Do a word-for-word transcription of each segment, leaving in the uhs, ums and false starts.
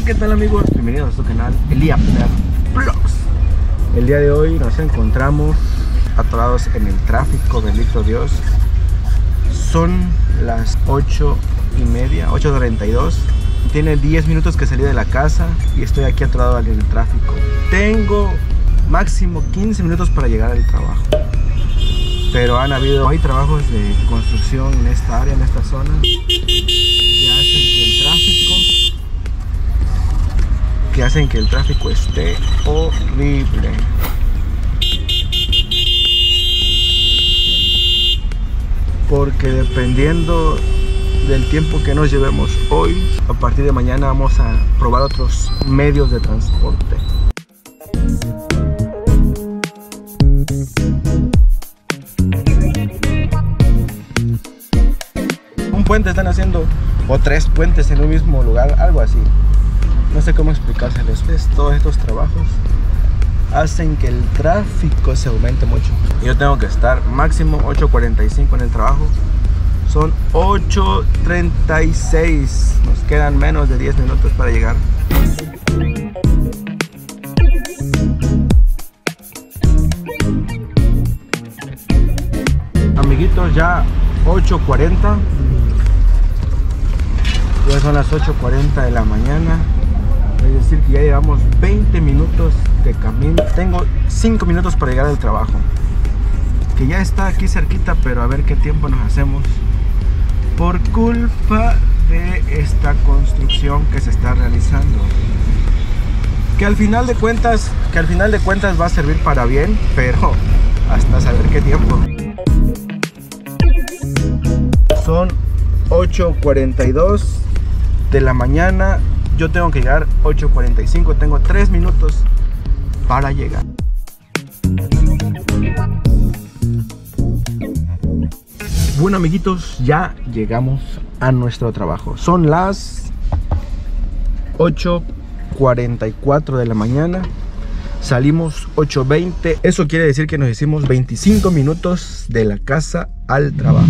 Hola, ¿qué tal amigos? Bienvenidos a su canal Eliapner Vlogs. El día de hoy nos encontramos atorados en el tráfico, bendito Dios. Son las ocho y media, ocho cuarenta y dos. Tiene diez minutos que salí de la casa y estoy aquí atorado en el tráfico. Tengo máximo quince minutos para llegar al trabajo. Pero han habido, hay trabajos de construcción en esta área, en esta zona, que hacen que el tráfico que hacen que el tráfico esté horrible. Porque dependiendo del tiempo que nos llevemos hoy, a partir de mañana vamos a probar otros medios de transporte. Un puente están haciendo, o tres puentes en un mismo lugar, algo así. No sé cómo explicárselos. Todos estos trabajos hacen que el tráfico se aumente mucho. Yo tengo que estar máximo ocho cuarenta y cinco en el trabajo. Son ocho treinta y seis. Nos quedan menos de diez minutos para llegar. Amiguitos, ya ocho cuarenta. Ya son las ocho cuarenta de la mañana. Es decir que ya llevamos veinte minutos de camino. Tengo cinco minutos para llegar al trabajo, que ya está aquí cerquita, pero a ver qué tiempo nos hacemos por culpa de esta construcción que se está realizando, que al final de cuentas que al final de cuentas va a servir para bien, pero hasta saber qué tiempo. Son ocho cuarenta y dos de la mañana. Yo tengo que llegar ocho cuarenta y cinco, tengo tres minutos para llegar. Bueno amiguitos, ya llegamos a nuestro trabajo. Son las ocho cuarenta y cuatro de la mañana. Salimos ocho veinte. Eso quiere decir que nos hicimos veinticinco minutos de la casa al trabajo.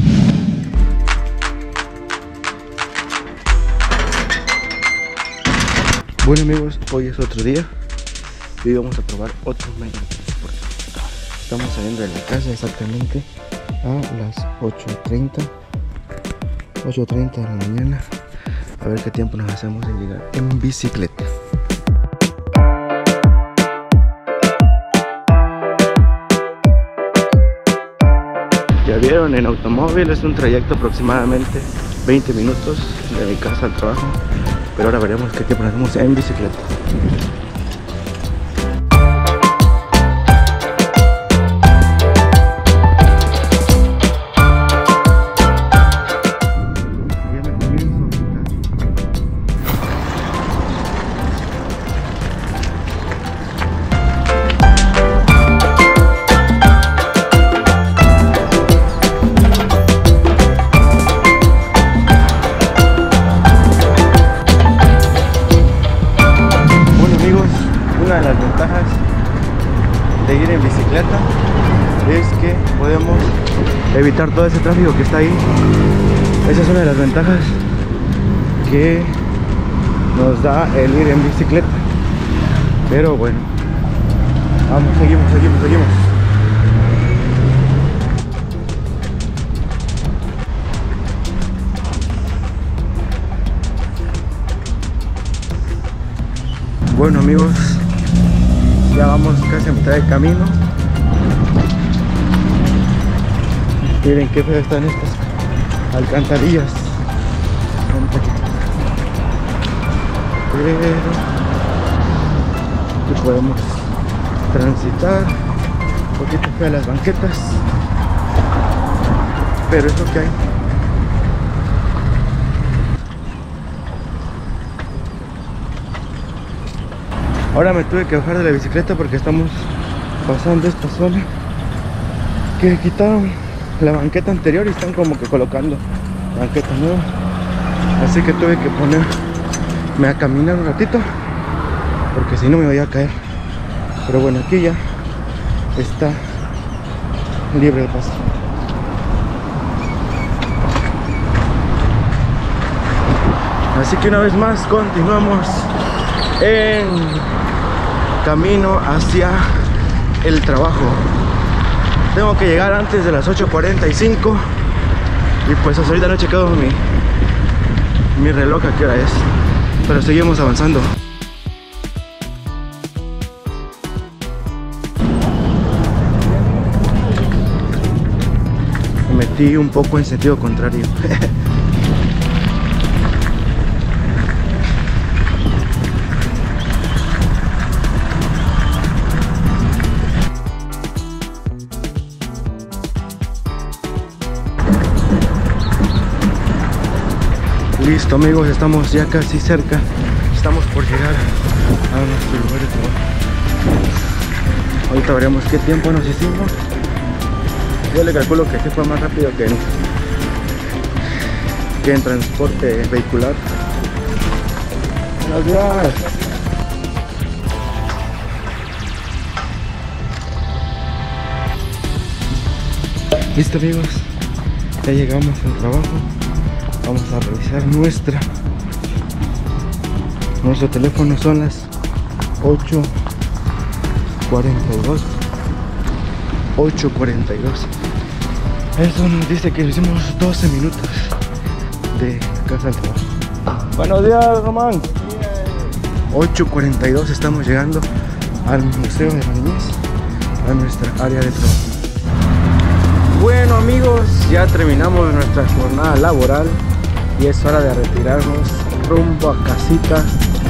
Bueno amigos, hoy es otro día y hoy vamos a probar otro medio de transporte. Estamos saliendo de la casa exactamente a las ocho treinta de la mañana. A ver qué tiempo nos hacemos en llegar en bicicleta. Ya vieron, en automóvil es un trayecto aproximadamente veinte minutos de mi casa al trabajo. Pero ahora veremos qué tiempo nos hacemos en bicicleta. De ir en bicicleta es que podemos evitar todo ese tráfico que está ahí. Esa es una de las ventajas que nos da el ir en bicicleta. Pero bueno, vamos, seguimos, seguimos, seguimos. Bueno amigos, ya vamos casi a mitad de camino. Miren qué feo están estas alcantarillas. Pero aquí podemos transitar. Un poquito feas las banquetas, pero es lo que hay. Ahora me tuve que bajar de la bicicleta porque estamos pasando esta zona que quitaron la banqueta anterior y están como que colocando banqueta nueva. Así que tuve que ponerme a caminar un ratito porque si no me voy a caer. Pero bueno, aquí ya está libre el paso. Así que una vez más continuamos en camino hacia el trabajo. Tengo que llegar antes de las ocho cuarenta y cinco y pues hasta ahorita no he checado mi, mi reloj a qué hora es, pero seguimos avanzando. Me metí un poco en sentido contrario. Listo amigos, estamos ya casi cerca. Estamos por llegar a nuestro lugar de trabajo. Ahorita veremos qué tiempo nos hicimos. Yo le calculo que este fue más rápido que en, que en transporte vehicular. Gracias. Listo amigos, ya llegamos al trabajo. Vamos a revisar nuestra nuestro teléfono. Son las ocho cuarenta y dos. ocho cuarenta y dos. Eso nos dice que hicimos doce minutos de casa al trabajo. Buenos días, Román. ocho cuarenta y dos, estamos llegando al Museo de la Niñez, a nuestra área de trabajo. Bueno amigos, ya terminamos nuestra jornada laboral y es hora de retirarnos rumbo a casita.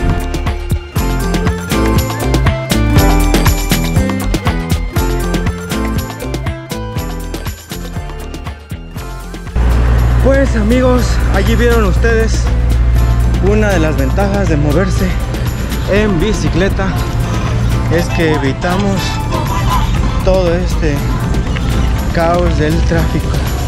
Pues amigos, allí vieron ustedes una de las ventajas de moverse en bicicleta, es que evitamos todo este caos del tráfico.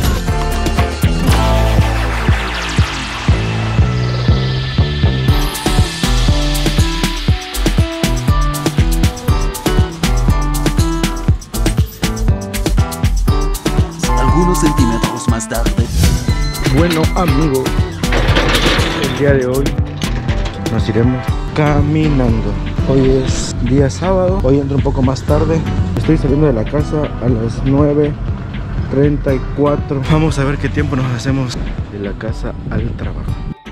Algunos centímetros más tarde. Bueno amigos, el día de hoy nos iremos caminando. Hoy es día sábado, hoy entro un poco más tarde. Estoy saliendo de la casa a las nueve treinta y cuatro. Vamos a ver qué tiempo nos hacemos de la casa al trabajo.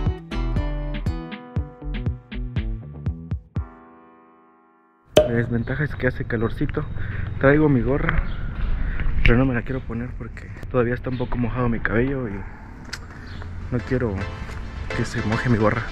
La desventaja es que hace calorcito. Traigo mi gorra, pero no me la quiero poner porque todavía está un poco mojado mi cabello y no quiero que se moje mi gorra.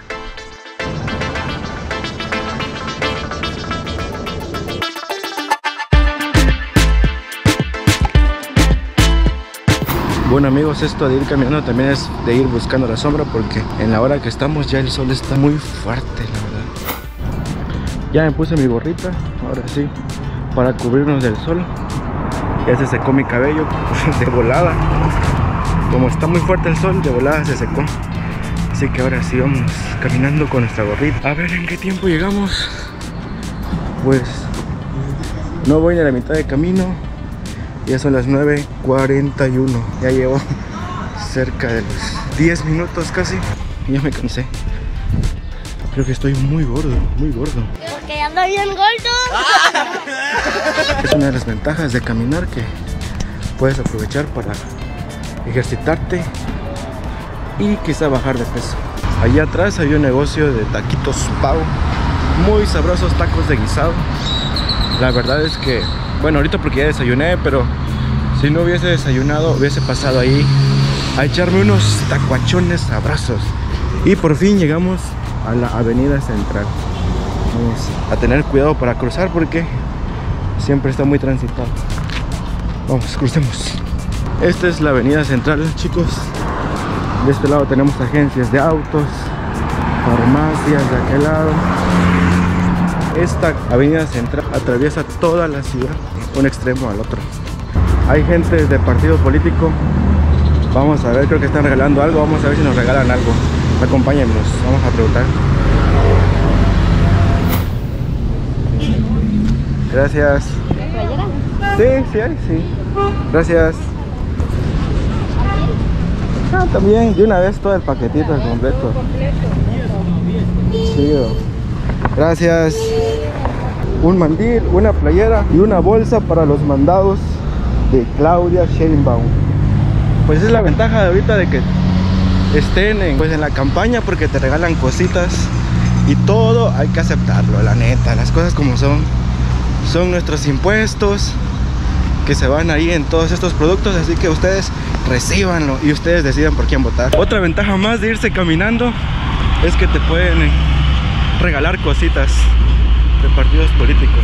Bueno amigos, esto de ir caminando también es de ir buscando la sombra, porque en la hora que estamos ya el sol está muy fuerte, la verdad. Ya me puse mi gorrita, ahora sí, para cubrirnos del sol. Ya se secó mi cabello de volada. Como está muy fuerte el sol, de volada se secó. Así que ahora sí vamos caminando con nuestra gorrita. A ver en qué tiempo llegamos. Pues no voy ni a la mitad de camino. Ya son las nueve cuarenta y uno. Ya llevo cerca de los diez minutos casi. Y ya me cansé. Creo que estoy muy gordo, muy gordo. Porque ando bien gordo. Es una de las ventajas de caminar, que puedes aprovechar para ejercitarte y quizá bajar de peso. Allá atrás hay un negocio de taquitos Pau. Muy sabrosos tacos de guisado. La verdad es que, bueno, ahorita porque ya desayuné, pero si no hubiese desayunado, hubiese pasado ahí a echarme unos tacuachones sabrosos. Y por fin llegamos a la avenida central. Vamos a tener cuidado para cruzar porque siempre está muy transitado. Vamos, crucemos. Esta es la avenida central, chicos. De este lado tenemos agencias de autos, farmacias de aquel lado. Esta avenida central atraviesa toda la ciudad, de un extremo al otro. Hay gente de partido político. Vamos a ver, creo que están regalando algo. Vamos a ver si nos regalan algo. Acompáñennos, vamos a preguntar. Gracias. Sí, sí hay, sí. Gracias. Ah, también, de una vez todo el paquetito completo. Sí. Gracias. Un mandil, una playera y una bolsa para los mandados de Claudia Sheinbaum. Pues es la ventaja de ahorita de que estén en, pues en la campaña, porque te regalan cositas y todo hay que aceptarlo, la neta, las cosas como son. Son nuestros impuestos que se van ahí en todos estos productos, así que ustedes recíbanlo y ustedes decidan por quién votar. Otra ventaja más de irse caminando es que te pueden regalar cositas de partidos políticos.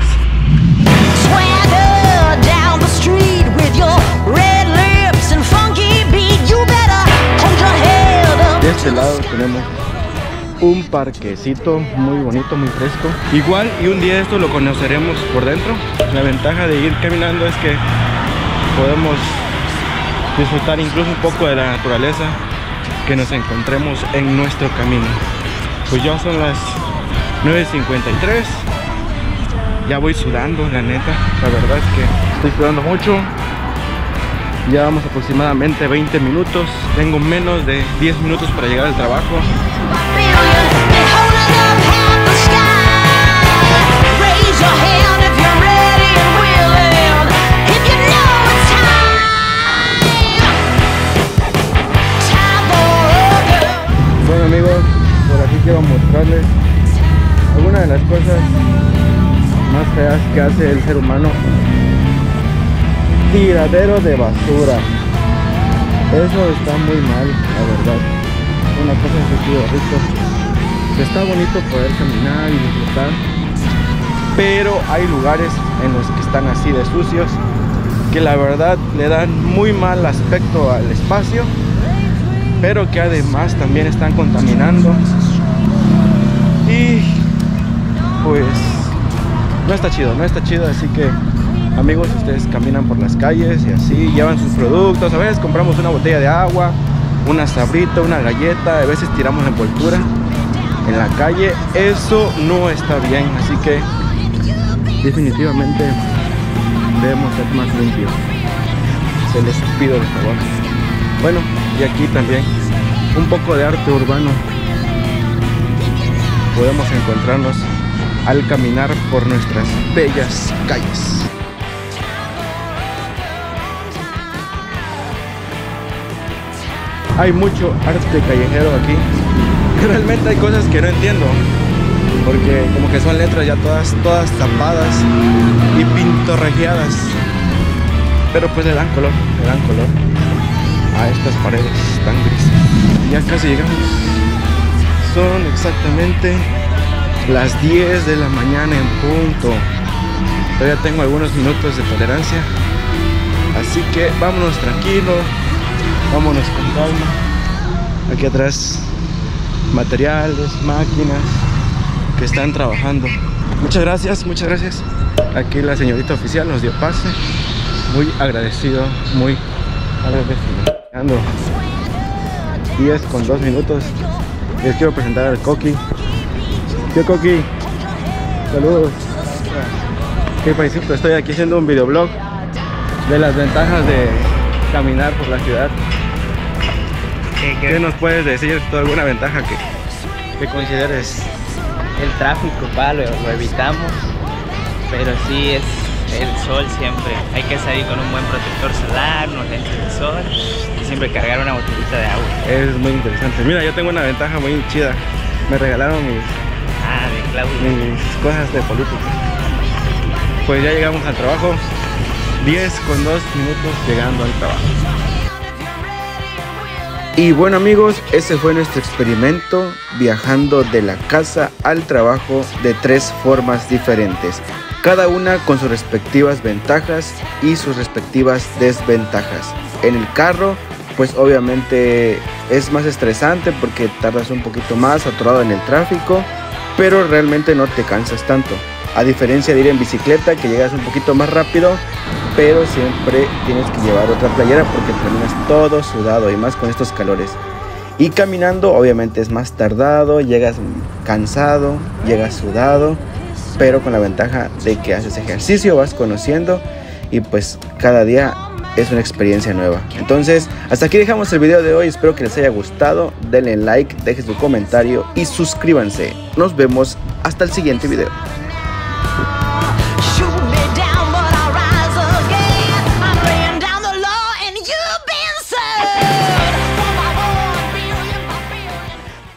De este lado tenemos un parquecito muy bonito, muy fresco. Igual y un día esto lo conoceremos por dentro. La ventaja de ir caminando es que podemos disfrutar incluso un poco de la naturaleza que nos encontremos en nuestro camino. Pues ya son las nueve cincuenta y tres. Ya voy sudando, la neta. La verdad es que estoy sudando mucho. Ya vamos aproximadamente veinte minutos. Tengo menos de diez minutos para llegar al trabajo. Bueno amigos, por aquí quiero mostrarles algunas de las cosas más feas que hace el ser humano. Tiradero de basura. Eso está muy mal, la verdad. Una cosa en sentido rico. Está bonito poder caminar y disfrutar, pero hay lugares en los que están así de sucios, que la verdad le dan muy mal aspecto al espacio, pero que además también están contaminando. Y pues no está chido, no está chido, así que amigos, ustedes caminan por las calles y así llevan sus productos. A veces compramos una botella de agua, una sabrita, una galleta, a veces tiramos la envoltura en la calle. Eso no está bien, así que definitivamente debemos ser más limpios. Se les pido de favor. Bueno, y aquí también un poco de arte urbano podemos encontrarnos al caminar por nuestras bellas calles. Hay mucho arte callejero aquí. Realmente hay cosas que no entiendo, porque como que son letras ya todas, todas tapadas y pintorrejeadas, pero pues le dan color, le dan color a estas paredes tan grises. Ya casi llegamos. Son exactamente las diez de la mañana en punto. Todavía tengo algunos minutos de tolerancia, así que vámonos tranquilos, vámonos con calma. Aquí atrás materiales, máquinas que están trabajando. Muchas gracias, muchas gracias. Aquí la señorita oficial nos dio pase. Muy agradecido, muy agradecido. Ando diez con dos minutos. Les quiero presentar al Coqui. ¿Qué Coqui? Saludos. ¿Qué paisito? Estoy aquí haciendo un videoblog de las ventajas de caminar por la ciudad. ¿Qué, qué? ¿Qué nos puedes decir? ¿Tú alguna ventaja que, que consideres? El tráfico, pa, lo, lo evitamos, pero sí es el sol siempre. Hay que salir con un buen protector solar, unos lentes de sol y siempre cargar una botellita de agua. Es muy interesante. Mira, yo tengo una ventaja muy chida. Me regalaron mis, Ah, de Claudia. mis cosas de política. Pues ya llegamos al trabajo. diez con dos minutos llegando al trabajo. Y bueno amigos, ese fue nuestro experimento viajando de la casa al trabajo de tres formas diferentes, cada una con sus respectivas ventajas y sus respectivas desventajas. En el carro, pues obviamente es más estresante porque tardas un poquito más atorado en el tráfico, pero realmente no te cansas tanto. A diferencia de ir en bicicleta, que llegas un poquito más rápido, pero siempre tienes que llevar otra playera porque terminas todo sudado, y más con estos calores. Y caminando obviamente es más tardado, llegas cansado, llegas sudado, pero con la ventaja de que haces ejercicio, vas conociendo y pues cada día es una experiencia nueva. Entonces, hasta aquí dejamos el video de hoy. Espero que les haya gustado. Denle like, dejen su comentario y suscríbanse. Nos vemos hasta el siguiente video.